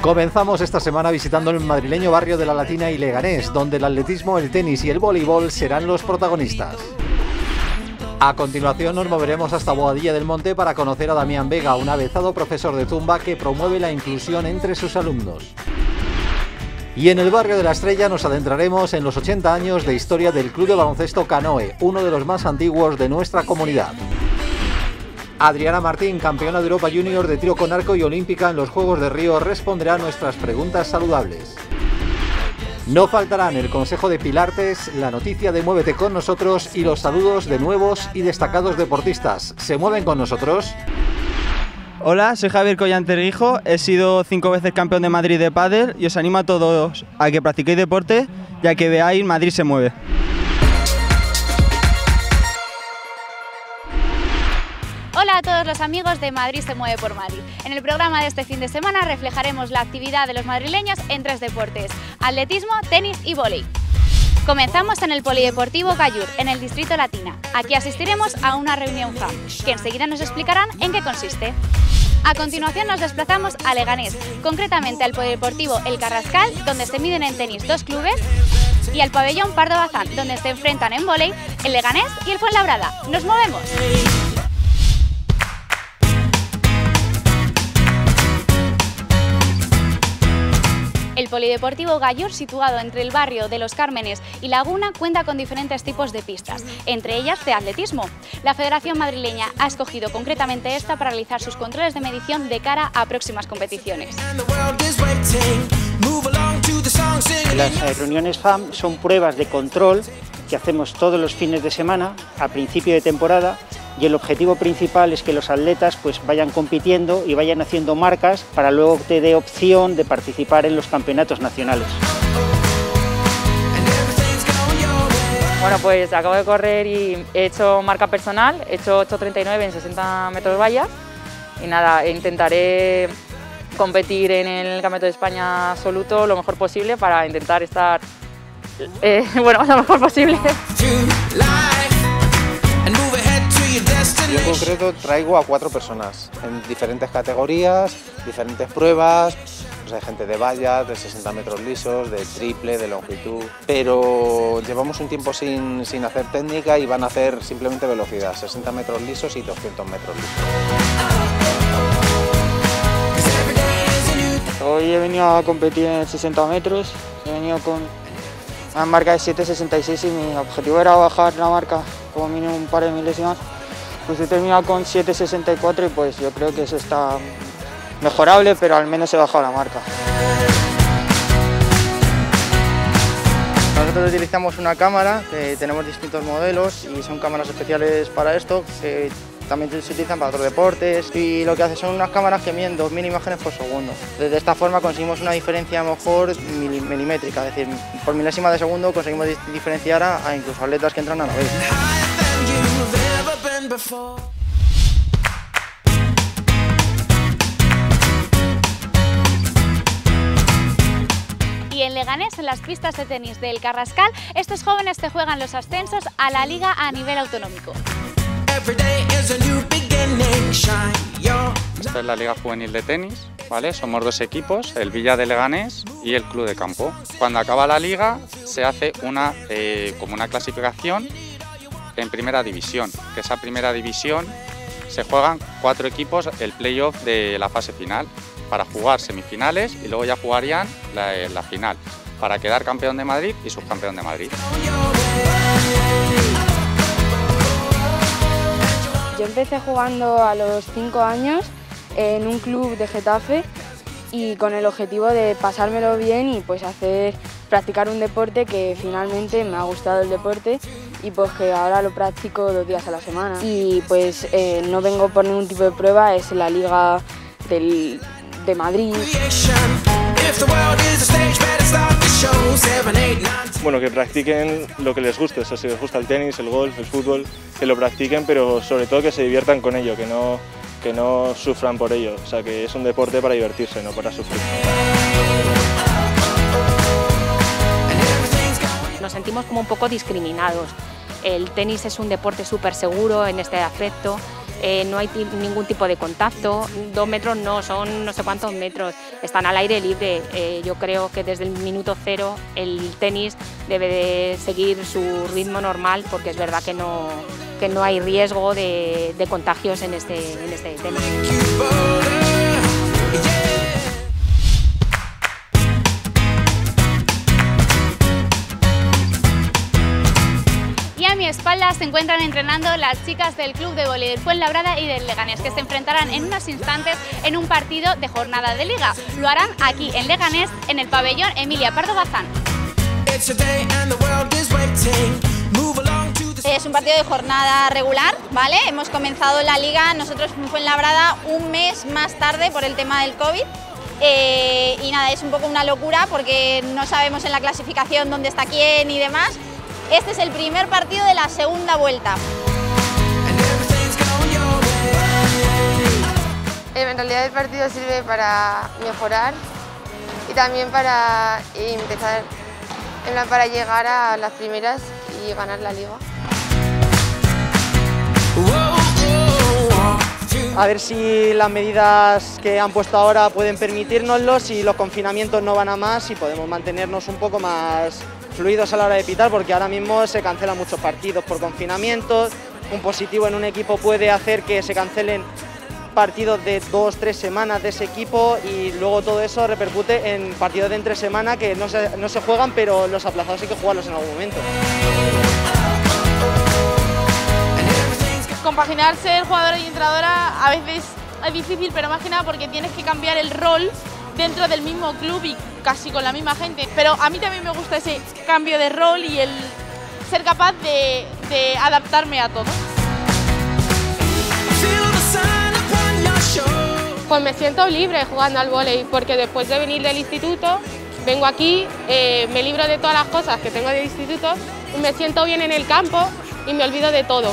Comenzamos esta semana visitando el madrileño barrio de La Latina y Leganés, donde el atletismo, el tenis y el voleibol serán los protagonistas. A continuación nos moveremos hasta Boadilla del Monte para conocer a Damián Vega, un avezado profesor de zumba que promueve la inclusión entre sus alumnos. Y en el barrio de La Estrella nos adentraremos en los 80 años de historia del Club de Baloncesto Canoe, uno de los más antiguos de nuestra comunidad. Adriana Martín, campeona de Europa Junior de tiro con arco y olímpica en los Juegos de Río, responderá a nuestras preguntas saludables. No faltarán el consejo de Pilartes, la noticia de Muévete con nosotros y los saludos de nuevos y destacados deportistas. ¿Se mueven con nosotros? Hola, soy Javier Collanterguijo, he sido 5 veces campeón de Madrid de pádel y os animo a todos a que practiquéis deporte, ya que veáis Madrid se mueve. Hola a todos los amigos de Madrid se mueve por Madrid. En el programa de este fin de semana reflejaremos la actividad de los madrileños en 3 deportes: atletismo, tenis y vóley. Comenzamos en el Polideportivo Gallur, en el Distrito Latina. Aquí asistiremos a una reunión FAM, que enseguida nos explicarán en qué consiste. A continuación nos desplazamos a Leganés, concretamente al Polideportivo El Carrascal, donde se miden en tenis 2 clubes, y al Pabellón Pardo Bazán, donde se enfrentan en vóley el Leganés y el Fuenlabrada. ¡Nos movemos! El Polideportivo Gallur, situado entre el barrio de Los Cármenes y Laguna, cuenta con diferentes tipos de pistas, entre ellas de atletismo. La Federación Madrileña ha escogido concretamente esta para realizar sus controles de medición de cara a próximas competiciones. Las reuniones FAM son pruebas de control que hacemos todos los fines de semana a principio de temporada, y el objetivo principal es que los atletas vayan compitiendo y vayan haciendo marcas para luego te dé opción de participar en los campeonatos nacionales. Bueno, pues acabo de correr y he hecho marca personal, he hecho 8.39 en 60 metros vallas y nada, intentaré competir en el Campeonato de España absoluto lo mejor posible para intentar estar lo mejor posible. Yo en concreto traigo a 4 personas en diferentes categorías, diferentes pruebas. Hay gente de vallas, de 60 metros lisos, de triple, de longitud, pero llevamos un tiempo sin hacer técnica y van a hacer simplemente velocidad, 60 metros lisos y 200 metros lisos. Hoy he venido a competir en 60 metros, he venido con una marca de 7.66 y mi objetivo era bajar la marca como mínimo un par de milésimas. Pues he terminado con 7.64 y pues yo creo que eso está mejorable, pero al menos he bajado la marca. Nosotros utilizamos una cámara, que tenemos distintos modelos y son cámaras especiales para esto, que también se utilizan para otros deportes, y lo que hace son unas cámaras que miden 2000 imágenes por segundo. De esta forma conseguimos una diferencia a lo mejor milimétrica, es decir, por milésima de segundo conseguimos diferenciar a incluso atletas que entran a la vez. Y en Leganés, en las pistas de tenis del Carrascal, estos jóvenes te juegan los ascensos a la liga a nivel autonómico. Esta es la Liga Juvenil de Tenis, ¿vale? Somos 2 equipos, el Villa de Leganés y el Club de Campo. Cuando acaba la liga se hace como una clasificación en primera división, que esa primera división se juegan 4 equipos el playoff de la fase final para jugar semifinales y luego ya jugarían la final para quedar campeón de Madrid y subcampeón de Madrid. Yo empecé jugando a los 5 años en un club de Getafe y con el objetivo de pasármelo bien y practicar un deporte que finalmente me ha gustado el deporte y pues que ahora lo practico 2 días a la semana. Y pues no vengo por ningún tipo de prueba, es la Liga de Madrid. Bueno, que practiquen lo que les guste, o sea, si les gusta el tenis, el golf, el fútbol, que lo practiquen, pero sobre todo que se diviertan con ello, que no sufran por ello, o sea, que es un deporte para divertirse, no para sufrir. Nos sentimos como un poco discriminados. El tenis es un deporte súper seguro en este aspecto no hay ningún tipo de contacto, 2 metros no, son no sé cuántos metros, están al aire libre. Yo creo que desde el minuto cero el tenis debe de seguir su ritmo normal, porque es verdad que no hay riesgo de contagios en este tenis. A mi espalda se encuentran entrenando las chicas del Club de Vóley del Fuenlabrada y del Leganés, que se enfrentarán en unos instantes en un partido de jornada de liga. Lo harán aquí en Leganés, en el pabellón Emilia Pardo Bazán. Es un partido de jornada regular, ¿vale? Hemos comenzado la liga nosotros en Fuenlabrada un mes más tarde por el tema del COVID. Y nada, es un poco una locura porque no sabemos en la clasificación dónde está quién y demás. Este es el primer partido de la segunda vuelta. En realidad el partido sirve para mejorar y también para empezar, para llegar a las primeras y ganar la liga. A ver si las medidas que han puesto ahora pueden permitírnoslo, si los confinamientos no van a más y podemos mantenernos un poco más fluidos a la hora de pitar, porque ahora mismo se cancelan muchos partidos por confinamientos. Un positivo en un equipo puede hacer que se cancelen partidos de 2 o 3 semanas de ese equipo y luego todo eso repercute en partidos de entre semana que no se juegan, pero los aplazados hay que jugarlos en algún momento. Compaginar ser jugadora y entrenadora a veces es difícil, pero más que nada porque tienes que cambiar el rol dentro del mismo club y casi con la misma gente. Pero a mí también me gusta ese cambio de rol y el ser capaz de adaptarme a todo. Pues me siento libre jugando al vóley, porque después de venir del instituto, vengo aquí, me libro de todas las cosas que tengo del instituto, me siento bien en el campo y me olvido de todo.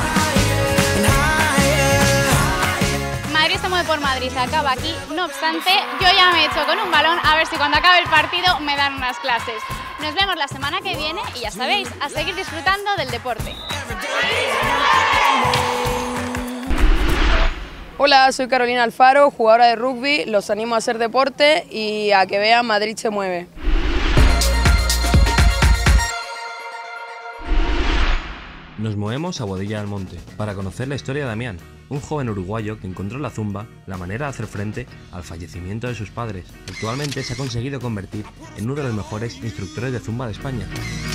Madrid se mueve por Madrid, se acaba aquí. No obstante, yo ya me he hecho con un balón a ver si cuando acabe el partido me dan unas clases. Nos vemos la semana que viene y ya sabéis, a seguir disfrutando del deporte. Hola, soy Carolina Alfaro, jugadora de rugby. Los animo a hacer deporte y a que vean Madrid se mueve. Nos movemos a Boadilla del Monte para conocer la historia de Damián, un joven uruguayo que encontró en la zumba la manera de hacer frente al fallecimiento de sus padres. Actualmente se ha conseguido convertir en uno de los mejores instructores de zumba de España.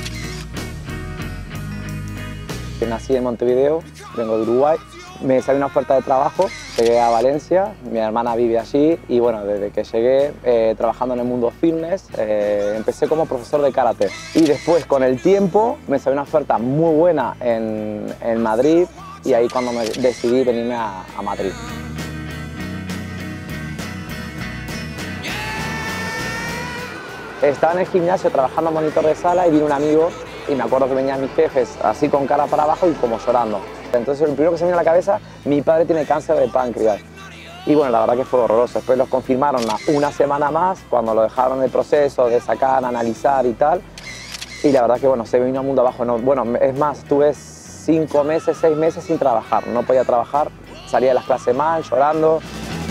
Nací en Montevideo, vengo de Uruguay, me salió una oferta de trabajo, llegué a Valencia, mi hermana vive allí y bueno, desde que llegué trabajando en el mundo fitness, empecé como profesor de karate y después con el tiempo me salió una oferta muy buena en Madrid y ahí cuando me decidí venirme a Madrid. Estaba en el gimnasio trabajando monitor de sala y vino un amigo y me acuerdo que venían mis jefes así con cara para abajo y como llorando. Entonces lo primero que se me vino a la cabeza, mi padre tiene cáncer de páncreas. Y bueno, la verdad que fue horroroso. Después los confirmaron una semana más, cuando lo dejaron el proceso de sacar, analizar y tal. Y la verdad que bueno, se me vino al mundo abajo. No, bueno, es más, tuve 5 meses, 6 meses sin trabajar. No podía trabajar, salía de las clases mal, llorando.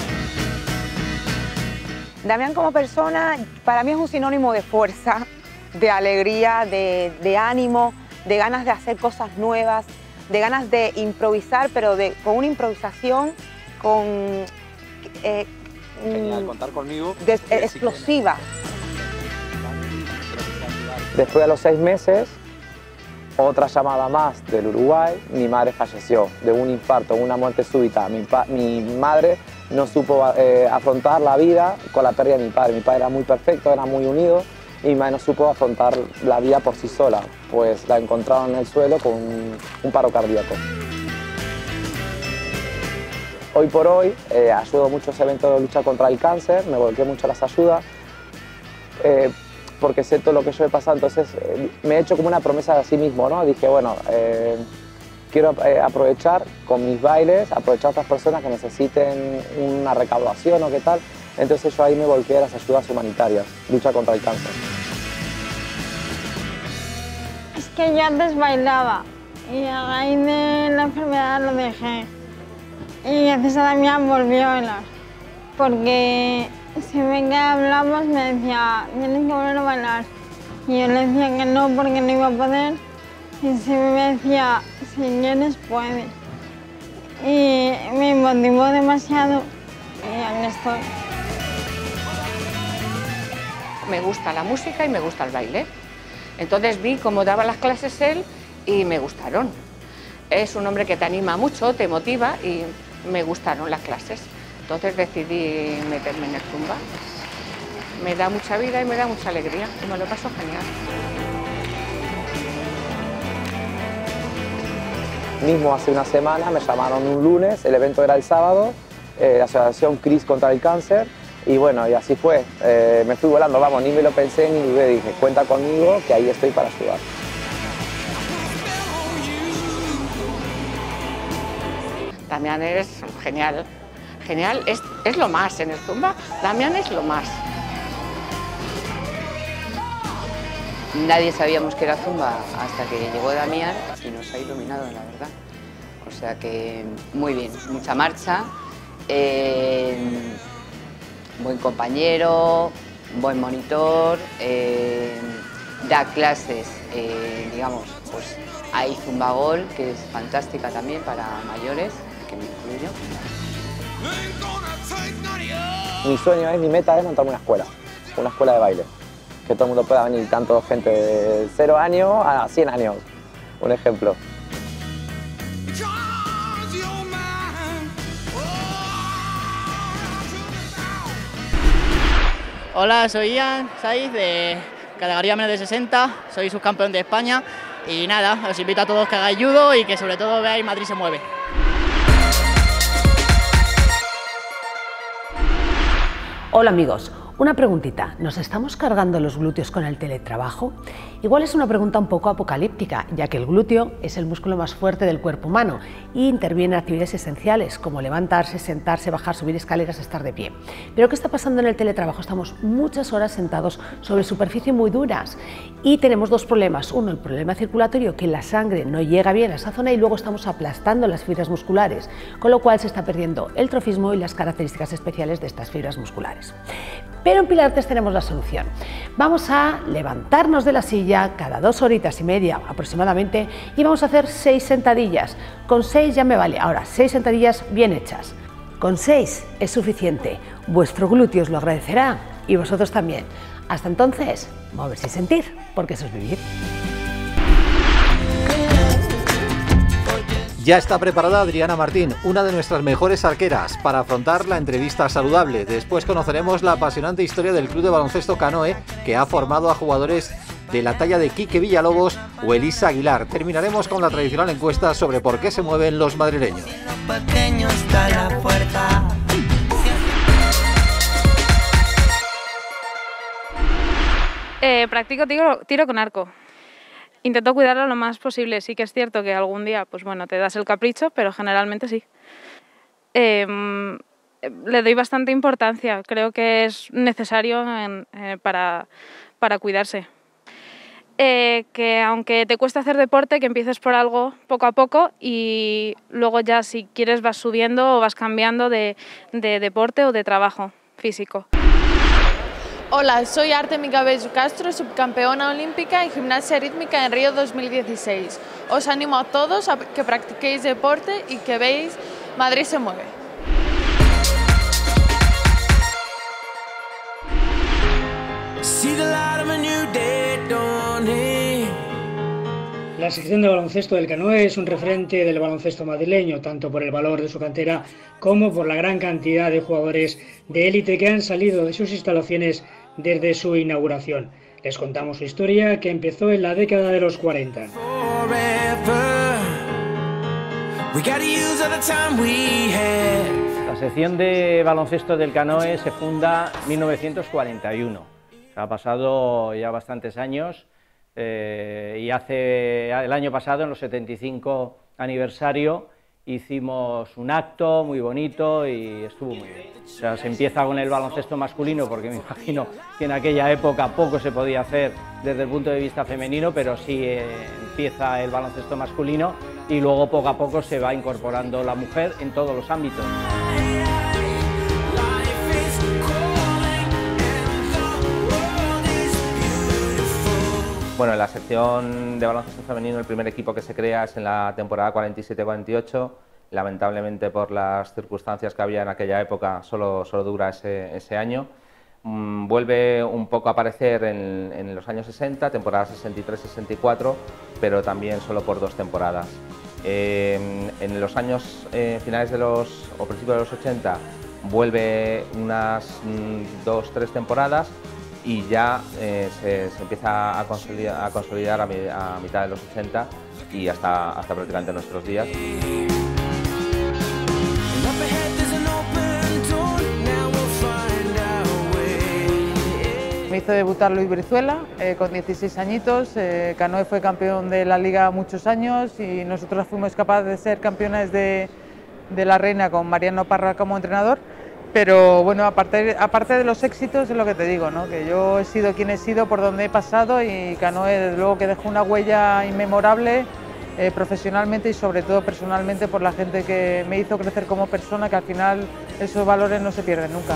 Damián como persona, para mí es un sinónimo de fuerza, de alegría, de ánimo, de ganas de hacer cosas nuevas, de ganas de improvisar, pero con una improvisación Genial, contar conmigo. Explosiva. Después, a los 6 meses, otra llamada más del Uruguay, mi madre falleció de un infarto, una muerte súbita. Mi madre no supo afrontar la vida con la pérdida de mi padre. Mi padre era muy perfecto, era muy unido y mi madre no supo afrontar la vida por sí sola, pues la encontraron en el suelo con un paro cardíaco. Hoy por hoy ayudo mucho a ese evento de lucha contra el cáncer, me volqué mucho a las ayudas, porque sé todo lo que yo he pasado, entonces me he hecho como una promesa a sí mismo, ¿no? Dije, bueno, quiero aprovechar con mis bailes, aprovechar a otras personas que necesiten una recaudación o qué tal, entonces yo ahí me volqué a las ayudas humanitarias, lucha contra el cáncer. Es que yo antes bailaba y a raíz de la enfermedad lo dejé. y gracias a Damián volví a bailar, porque siempre que hablamos me decía, tienes que volver a bailar, y yo le decía que no porque no iba a poder, y siempre me decía, si quieres puedes, y me motivó demasiado y aquí estoy. Me gusta la música y me gusta el baile, entonces vi cómo daba las clases él y me gustaron. Es un hombre que te anima mucho, te motiva y me gustaron las clases. Entonces decidí meterme en el Zumba. Me da mucha vida y me da mucha alegría y me lo paso genial. Mismo hace una semana me llamaron un lunes, el evento era el sábado, la asociación CRIS contra el cáncer, y bueno, y así fue. Me fui volando, vamos, ni me lo pensé ni dudé, dije, cuenta conmigo, que ahí estoy para ayudar. Damián es genial, genial, es lo más en el Zumba, Damián es lo más. Nadie sabíamos que era Zumba hasta que llegó Damián y nos ha iluminado, la verdad. O sea que muy bien, mucha marcha, buen compañero, buen monitor, da clases, digamos, pues hay Zumba Gol, que es fantástica también para mayores, que me incluyo. Mi sueño es, mi meta es montar una escuela de baile. Que todo el mundo pueda venir, tanto gente de 0 años a 100 años, un ejemplo. Hola, soy Ian Saiz, de categoría menos de 60, soy subcampeón de España y nada, os invito a todos que hagáis judo y que sobre todo veáis Madrid se mueve. Hola amigos, una preguntita, ¿nos estamos cargando los glúteos con el teletrabajo? Igual es una pregunta un poco apocalíptica, ya que el glúteo es el músculo más fuerte del cuerpo humano y interviene en actividades esenciales como levantarse, sentarse, bajar, subir escaleras, estar de pie. Pero ¿qué está pasando en el teletrabajo? Estamos muchas horas sentados sobre superficies muy duras y tenemos dos problemas. Uno, el problema circulatorio, que la sangre no llega bien a esa zona, y luego estamos aplastando las fibras musculares, con lo cual se está perdiendo el trofismo y las características especiales de estas fibras musculares. Pero en Pilates tenemos la solución. Vamos a levantarnos de la silla cada 2 horitas y media aproximadamente y vamos a hacer 6 sentadillas. Con 6 ya me vale. Ahora, 6 sentadillas bien hechas. Con 6 es suficiente. Vuestro glúteo os lo agradecerá y vosotros también. Hasta entonces, moverse y sentir, porque eso es vivir. Ya está preparada Adriana Martín, una de nuestras mejores arqueras, para afrontar la entrevista saludable. Después conoceremos la apasionante historia del Club de Baloncesto Canoe, que ha formado a jugadores de la talla de Quique Villalobos o Elisa Aguilar. Terminaremos con la tradicional encuesta sobre por qué se mueven los madrileños. Practico tiro con arco. Intento cuidarlo lo más posible. Sí que es cierto que algún día, pues bueno, te das el capricho, pero generalmente sí. Le doy bastante importancia. Creo que es necesario para cuidarse. Que aunque te cueste hacer deporte, que empieces por algo poco a poco y luego ya, si quieres, vas subiendo o vas cambiando de deporte o de trabajo físico. Hola, soy Artemisa Bello Castro, subcampeona olímpica en gimnasia rítmica en Río 2016. Os animo a todos a que practiquéis deporte y que veáis Madrid se mueve. La sección de baloncesto del Canoe es un referente del baloncesto madrileño, tanto por el valor de su cantera como por la gran cantidad de jugadores de élite que han salido de sus instalaciones desde su inauguración. Les contamos su historia, que empezó en la década de los 40. La sección de baloncesto del Canoe se funda en 1941. Ha pasado ya bastantes años. Y el año pasado, en los 75 aniversario, hicimos un acto muy bonito y estuvo muy bien. O sea, se empieza con el baloncesto masculino, porque me imagino que en aquella época poco se podía hacer desde el punto de vista femenino, pero sí en empieza el baloncesto masculino y luego poco a poco se va incorporando la mujer en todos los ámbitos. Bueno, en la sección de baloncesto femenino el primer equipo que se crea es en la temporada 47-48. Lamentablemente por las circunstancias que había en aquella época solo dura ese año. Vuelve un poco a aparecer en los años 60, temporada 63-64, pero también solo por 2 temporadas. En los años finales o principios de los 80 vuelve unas 2-3 temporadas y ya se empieza a consolidar a mitad de los 80 y hasta prácticamente nuestros días. Me hizo debutar Luis Brizuela con 16 añitos. Canoe fue campeón de la liga muchos años y nosotros fuimos capaces de ser campeones de la Reina con Mariano Parra como entrenador. Pero bueno, aparte de los éxitos es lo que te digo, ¿no? Que yo he sido quien he sido por donde he pasado y Canoe desde luego que dejó una huella inmemorable profesionalmente y sobre todo personalmente por la gente que me hizo crecer como persona, que al final esos valores no se pierden nunca.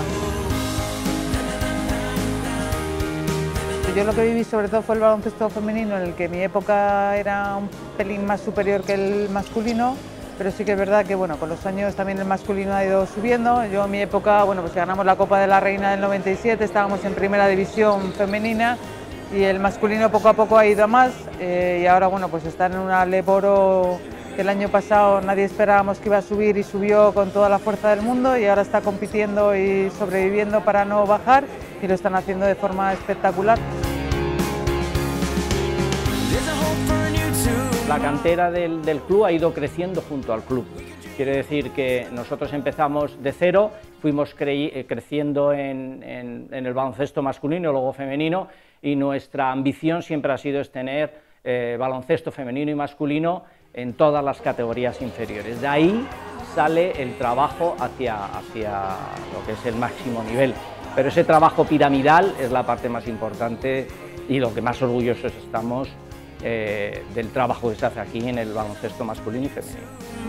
Yo lo que viví sobre todo fue el baloncesto femenino, en el que mi época era un pelín más superior que el masculino, pero sí que es verdad que bueno, con los años también el masculino ha ido subiendo. Yo en mi época, bueno, pues ganamos la Copa de la Reina del 97, estábamos en primera división femenina y el masculino poco a poco ha ido a más y ahora bueno, pues está en una Leboro que el año pasado nadie esperábamos que iba a subir y subió con toda la fuerza del mundo y ahora está compitiendo y sobreviviendo para no bajar y lo están haciendo de forma espectacular. La cantera del club ha ido creciendo junto al club. Quiere decir que nosotros empezamos de cero, fuimos creciendo en el baloncesto masculino y luego femenino y nuestra ambición siempre ha sido tener baloncesto femenino y masculino en todas las categorías inferiores. De ahí sale el trabajo hacia lo que es el máximo nivel. Pero ese trabajo piramidal es la parte más importante y lo que más orgullosos estamos del trabajo que se hace aquí en el baloncesto masculino y femenino.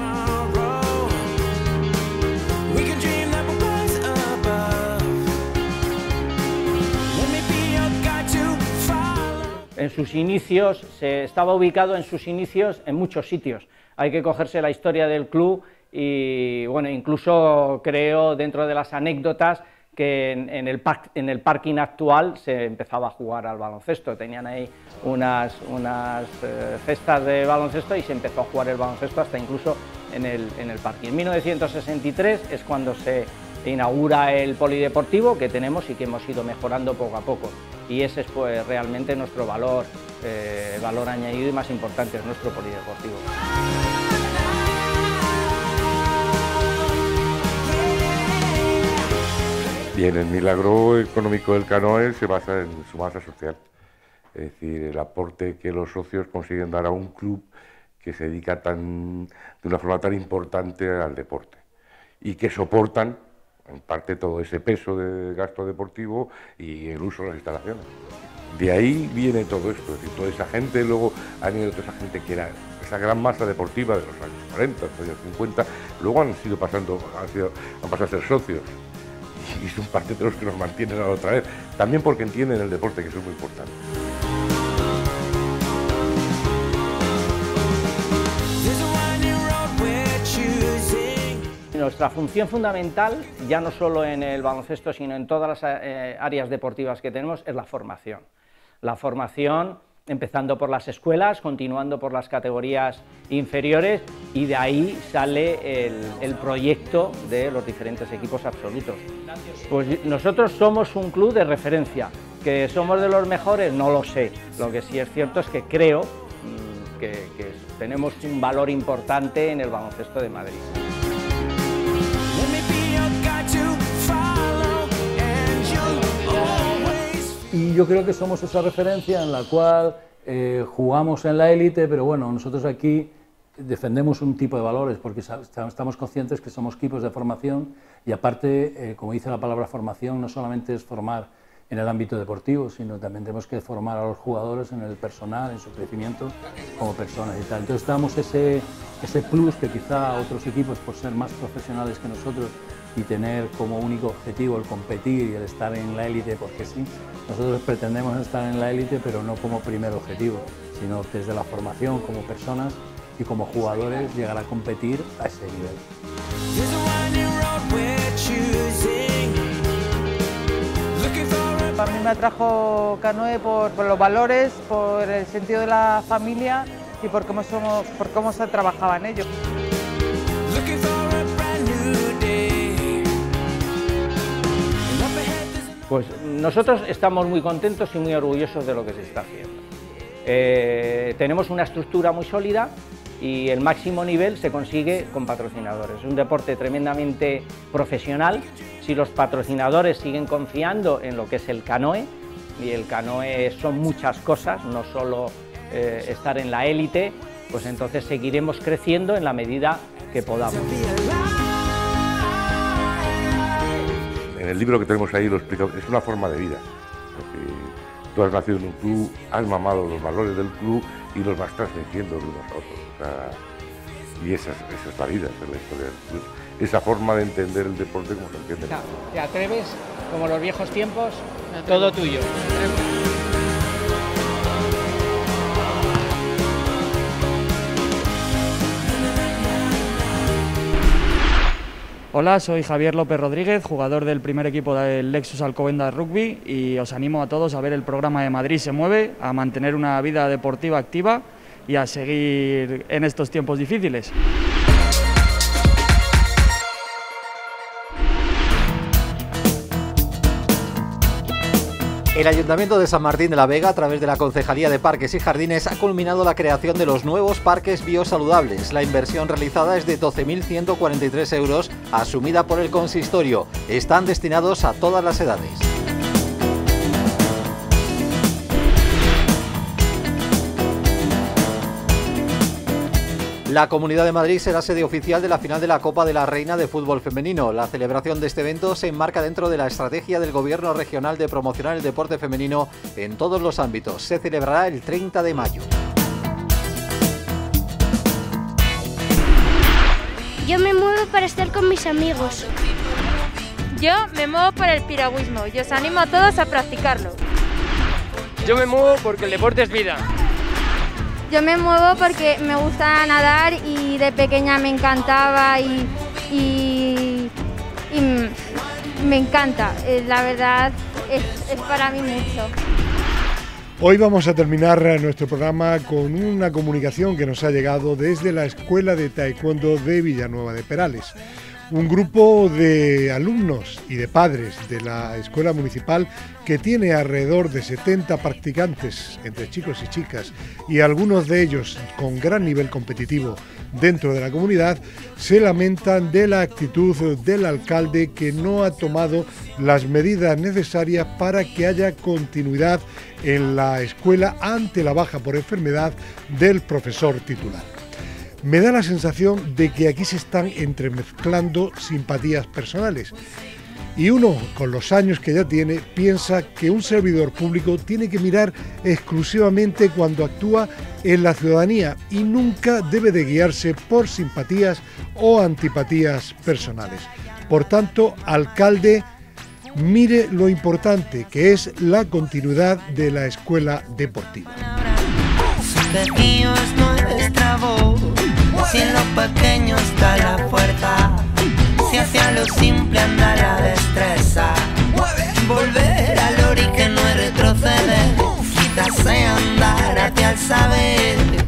En sus inicios, estaba ubicado en sus inicios en muchos sitios. Hay que cogerse la historia del club y bueno, incluso creo dentro de las anécdotas que en el parking actual se empezaba a jugar al baloncesto. Tenían ahí unas cestas de baloncesto y se empezó a jugar el baloncesto hasta incluso en el parking. En 1963 es cuando se inaugura el polideportivo que tenemos y que hemos ido mejorando poco a poco. Y ese es pues, realmente nuestro valor añadido y más importante, es nuestro polideportivo. Bien, el milagro económico del Canoe se basa en su masa social, es decir, el aporte que los socios consiguen dar a un club que se dedica de una forma tan importante al deporte y que soportan en parte todo ese peso de gasto deportivo y el uso de las instalaciones. De ahí viene todo esto, es decir, toda esa gente, luego ha venido toda esa gente que era esa gran masa deportiva de los años 40, los años 50, luego han pasado a ser socios. Y son parte de los que nos mantienen a la otra vez, también porque entienden el deporte, que eso es muy importante. Nuestra función fundamental, ya no solo en el baloncesto, sino en todas las áreas deportivas que tenemos, es la formación. La formación, empezando por las escuelas, continuando por las categorías inferiores, y de ahí sale el proyecto de los diferentes equipos absolutos. Pues nosotros somos un club de referencia, que somos de los mejores, no lo sé. Lo que sí es cierto es que creo que tenemos un valor importante en el baloncesto de Madrid. Y yo creo que somos esa referencia en la cual jugamos en la élite, pero bueno, nosotros aquí defendemos un tipo de valores porque estamos conscientes que somos equipos de formación y aparte, como dice la palabra formación, no solamente es formar, en el ámbito deportivo, sino también tenemos que formar a los jugadores en el personal, en su crecimiento como personas y tal. Entonces damos ese plus que quizá otros equipos, por ser más profesionales que nosotros y tener como único objetivo el competir y el estar en la élite, porque sí, nosotros pretendemos estar en la élite, pero no como primer objetivo, sino desde la formación como personas y como jugadores llegar a competir a ese nivel. A mí me atrajo Canoe por los valores, por el sentido de la familia y por cómo se trabajaba en ello. Pues nosotros estamos muy contentos y muy orgullosos de lo que se está haciendo. Tenemos una estructura muy sólida y el máximo nivel se consigue con patrocinadores. Es un deporte tremendamente profesional. Si los patrocinadores siguen confiando en lo que es el canoe, y el canoe son muchas cosas, no solo estar en la élite, pues entonces seguiremos creciendo en la medida que podamos. En el libro que tenemos ahí lo explica, es una forma de vida. Tú has nacido en un club, has mamado los valores del club y los vas transmitiendo de unos a otros. O sea, y esa es la vida, esa es la historia del club. Esa forma de entender el deporte como se entiende. Te atreves, como los viejos tiempos, todo tuyo. Hola, soy Javier López Rodríguez, jugador del primer equipo del Lexus Alcobendas Rugby, y os animo a todos a ver el programa de Madrid se mueve, a mantener una vida deportiva activa y a seguir en estos tiempos difíciles. El Ayuntamiento de San Martín de la Vega, a través de la Concejalía de Parques y Jardines, ha culminado la creación de los nuevos parques biosaludables. La inversión realizada es de 12.143 euros, asumida por el consistorio. Están destinados a todas las edades. La Comunidad de Madrid será sede oficial de la final de la Copa de la Reina de fútbol femenino. La celebración de este evento se enmarca dentro de la estrategia del Gobierno regional de promocionar el deporte femenino en todos los ámbitos. Se celebrará el 30 de mayo. Yo me muevo para estar con mis amigos. Yo me muevo para el piragüismo y os animo a todos a practicarlo. Yo me muevo porque el deporte es vida. Yo me muevo porque me gusta nadar y de pequeña me encantaba y me encanta. La verdad es para mí mucho. Hoy vamos a terminar nuestro programa con una comunicación que nos ha llegado desde la Escuela de Taekwondo de Villanueva de Perales. Un grupo de alumnos y de padres de la escuela municipal, que tiene alrededor de 70 practicantes entre chicos y chicas, y algunos de ellos con gran nivel competitivo dentro de la comunidad, se lamentan de la actitud del alcalde, que no ha tomado las medidas necesarias para que haya continuidad en la escuela ante la baja por enfermedad del profesor titular. Me da la sensación de que aquí se están entremezclando simpatías personales, y uno, con los años que ya tiene, piensa que un servidor público tiene que mirar exclusivamente cuando actúa en la ciudadanía y nunca debe de guiarse por simpatías o antipatías personales. Por tanto, alcalde, mire lo importante que es la continuidad de la escuela deportiva. Si en lo pequeño está la fuerza, si hacia lo simple anda la destreza, volver al origen no es retroceder, quizás sea andar hacia el saber.